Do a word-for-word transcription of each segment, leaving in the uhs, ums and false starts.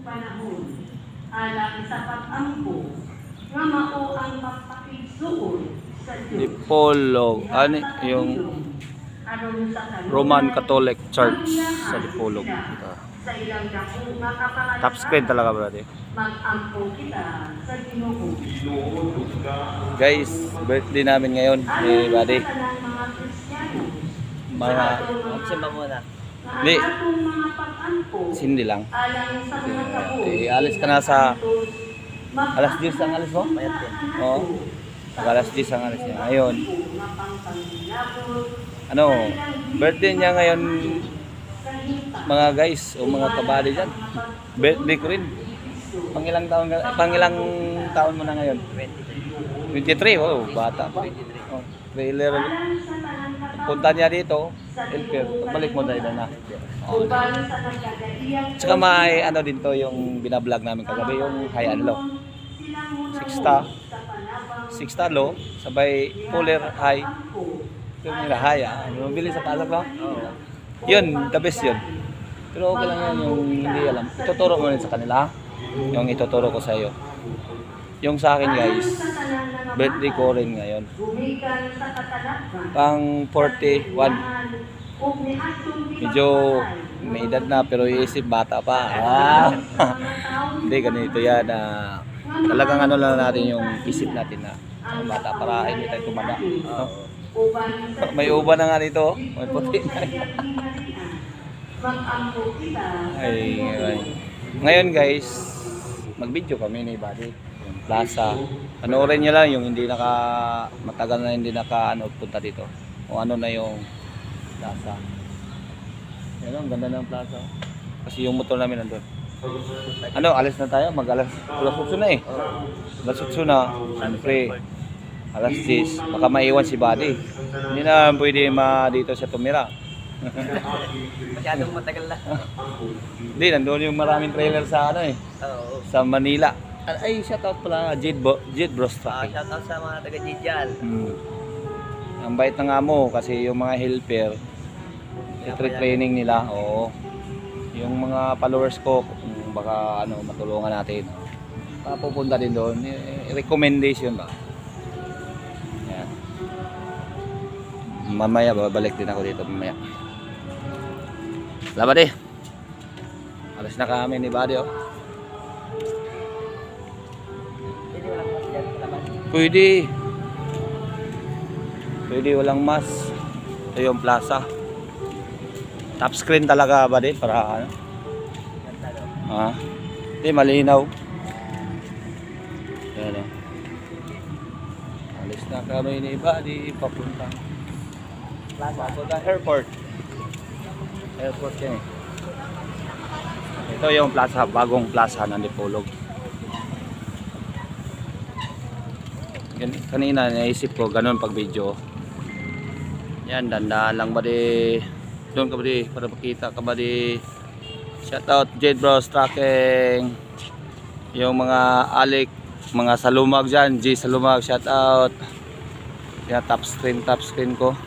panahon alang sa pag-ampo nga mao ang pagpakigsuon sa Dios. Dipolog, ano yung Roman Catholic Church sa Dipolog. Sa ilang dako nga kapangalan. Top screen talaga, brother. Mag-ampo kita sa Ginoo. Guys, birthday namin ngayon ni buddy. Mga Kristiyano. Mga Magsimba muna. Hindi. Atong mga pag-ampo Sindi lang. alang sa mga tabo. Eh, alis ka na sa alas diyes ang alis mo? Mayat din. Oo. Pag alas diyes ang alis niya. Ngayon, ano, birthday niya ngayon mga guys o mga kabady dyan. Birthday ko rin. Pangilang taon ka, pangilang taon mo na ngayon? twenty-three. Oh, bata pa. Oh, trailer. Punta niya dito, Elper, balik mo dahil na. Oh. Tsaka may ano din to yung binablog namin kagabi, yung high and low. Sixta, sixta low, sabay fuller high. Yung nila high, ah. Yung bili sa pasok lang. Yun, the best yun. Pero okay lang yan yung hindi alam. Ituturo mo rin sa kanila. Yung ituturo ko sa iyo. Yung sa akin guys, birthday ko rin ngayon. Pang forty-one. Medyo may edad na pero iisip bata pa. Ah. Hindi, ganito yan. Uh, talagang ano lang natin yung isip natin na bata para hindi tayo tumanda. No? May uba na nga dito. May puti na. Ay, ay. Ngayon guys, mag-video kami ni Buddy. Yung plaza. Panoorin niyo lang yung hindi naka matagal na hindi naka ano punta dito. O ano na yung plaza. Yan ang ganda ng plaza. Kasi yung motor namin nandun. Ano, alis na tayo? Mag-alas alas otso na eh. Alas otso na. Siyempre, alas diyes. Baka maiwan si Buddy. Hindi na pwede ma dito sa tumira. Masyadong matagal na. Hindi, nandun yung maraming trailer sa ano eh. Oo. Sa Manila. Ay, shoutout pala. Jade, Bo Jade Bros Ah, Traffic. shoutout sa mga taga-Jijal. Hmm. Ang bait ng amo kasi yung mga helper, street training nila, oo. Yung mga followers ko, kung baka ano, matulungan natin. Papupunta din doon, recommendation ba? Yan. Mamaya babalik din ako dito mamaya. Laban eh. Alas na kami ni Buddy oh. Hindi walang mas dyan sa laban. Pwede. Pwede walang mas. Ito yung plaza. Top screen talaga ba din para ano? Ganda no? Ah. Hindi malinaw. Yan oh. Alis na kami ni Buddy papunta. Plaza. Papunta airport. Airport yan eh. Ito yung plaza, bagong plaza ng Dipolog. Kanina naisip ko ganun pag video. Yan, dandaan lang ba di doon ka ba di para makita ka ba di. Shoutout Jade Bros Tracking. Yung mga alik, mga salumag dyan, G salumag, shoutout. Yan, top screen, top screen ko.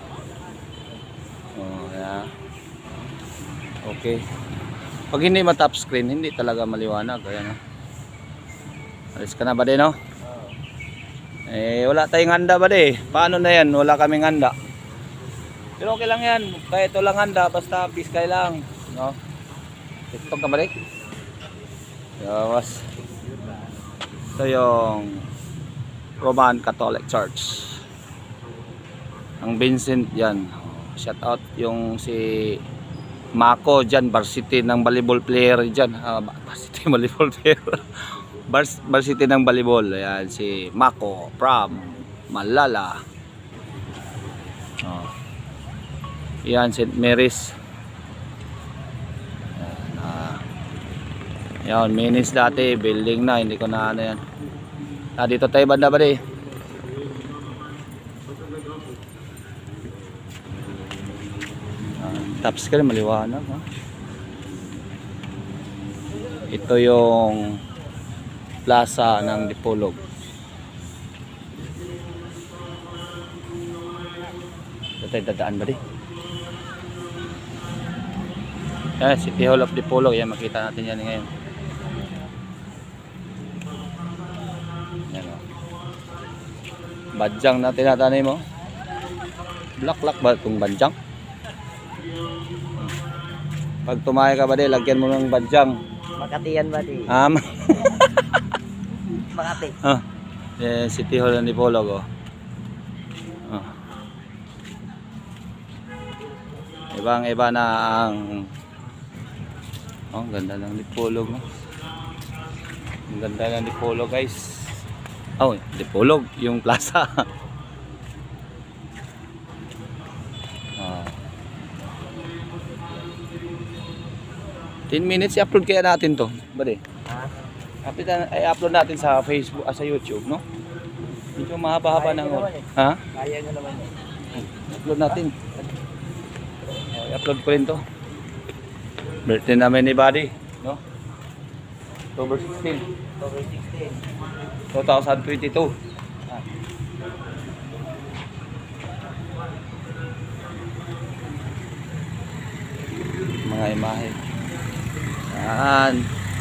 Oh, yan. Okay. Pag hindi ma-top screen, hindi talaga maliwanag. Ayan, no? Alis ka na ba din, no? Eh, wala tayong handa ba di? Paano na yan? Wala kaming handa. Pero okay lang yan. Kahit walang handa, basta piskay lang. No? Ito ka ba di? Yawas. Ito yung Roman Catholic Church. Ang Vincent yan. Shout out yung si Mako dyan, varsity ng volleyball player dyan. Uh, varsity volleyball player. Vars varsity ng volleyball. Ayan, si Mako from Malala. Oh. Ayan, Saint Mary's. Ayan, uh, ayan, minis dati. Building na, hindi ko na ano yan. Ah, dito tayo banda ba di? Top screen maliwanag ha? Ito yung plaza ng Dipolog. Ito tayo dadaan ba di? Yan, City Hall of Dipolog. Yan, makita natin yan ngayon. Yan o. Badyang na tinatanim mo. Black-black ba itong badyang? Pag tumayo ka ba di, lagyan mo ng badyang. Makati yan ba di? Um, Makati. ah, eh, City Hall ng Dipolog oh. Ah. Ibang iba na ang oh, ganda ng Dipolog no? Ang ganda ng Dipolog guys. Oh, Dipolog, yung plaza. Ah. ten minutes i-upload kaya natin to, bade. Ha? Upload na- ay upload natin sa Facebook, ah, sa YouTube, no? Medyo mahaba-haba Kaya ng nyo oras. naman eh. Ha? Kaya nyo naman eh. Upload natin. Oh, i-upload ko rin to. Birthday namin ni Buddy, no? October sixteen, October sixteen. twenty twenty-two. Ah. Mga imahe. Yan.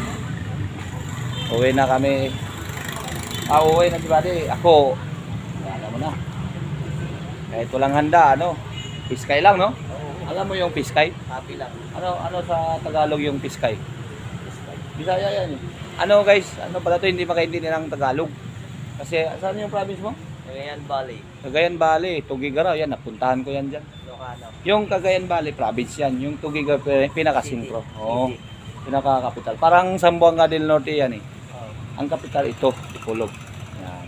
Uwi na kami. Ah, uwi na si Buddy. Ako, alam mo na. Kahit walang handa, ano? Piskay lang, no? Oo. Alam mo yung piskay? Happy lang. Ano ano sa Tagalog yung piskay? Bisaya yan eh. Ano guys, ano pala to, hindi makaintindi ng Tagalog. Kasi saan yung province mo? Cagayan Valley. Cagayan Valley, Tugigaraw, yan, napuntahan ko yan dyan. Ilocano. Yung Cagayan Valley province yan, yung Tugigaraw pinaka-sentro. City. Oo, City. pinaka-capital. Parang Zamboanga del Norte yan eh. Oo. Ang capital ito, Dipolog. Yan.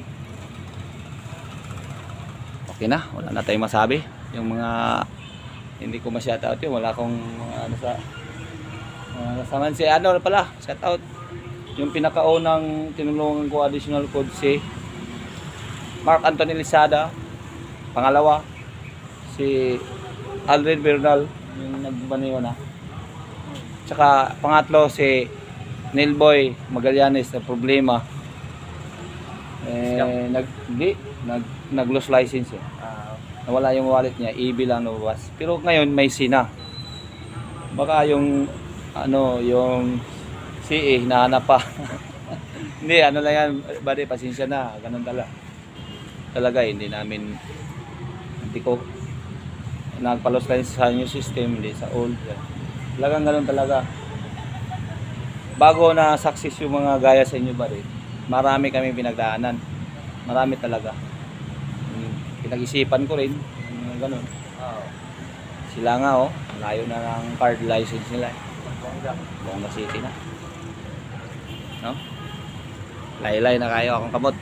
Okay na, wala na tayong masabi. Yung mga hindi ko ma-shout out yun, wala akong mga ano sa mga kasama si ano pala, shout out. Yung pinakaunang tinulungan ko additional code si Mark Anthony Lizada. Pangalawa, si Aldrin Bernal, yung nagbaniyo na. Tsaka pangatlo si Neilboy Magallanes na problema. Eh, nag, hindi, nag, nag-lose license eh. Ah, Nawala yung wallet niya, E B lang lumabas. Pero ngayon may C na. Baka yung ano, yung C A hinahanap pa. Hindi, ano lang yan, buddy, pasensya na, ganun talaga. Talaga, hindi namin, hindi ko nagpalos tayo sa new system, hindi sa old. Talagang ganun talaga. Bago na success yung mga gaya sa inyo, buddy, marami kami pinagdaanan. Marami talaga. Hmm, Pinag-isipan ko rin, yung ganun. oo. Sila nga, oh, layo na ng card license nila. eh. Bongga. Bongga City na. No? Laylay na kayo akong kamot.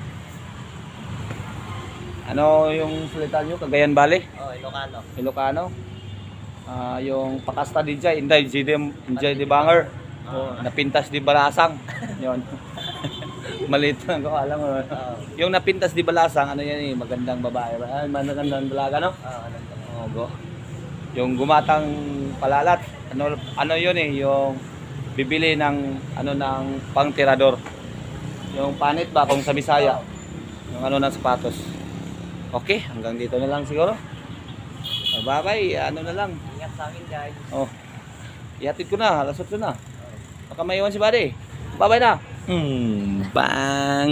Ano yung salita nyo? Cagayan Valley? Oh, Ilocano. Ilocano? Ah, yung Pakasta di Jay, Inday, Jidem, Inday di Banger. Oh, napintas di Balasang. Yon. Maliit lang ko, alam mo. Oo. Yung napintas di Balasang, ano yan eh, magandang babae. Ay, magandang dalaga, no? Oo, ano to? Oh, go. Yung gumatang palalat, ano ano 'yun eh, yung bibili ng ano ng pangtirador. Yung panit ba kung sa Bisaya. Yung ano ng sapatos. Okay, hanggang dito na lang siguro. Bye-bye, ano na lang. Ingat sa akin guys. Oh. Ihatid ko na, alas otso na. Baka maiwan si Buddy. Bye-bye na. Hmm, bang.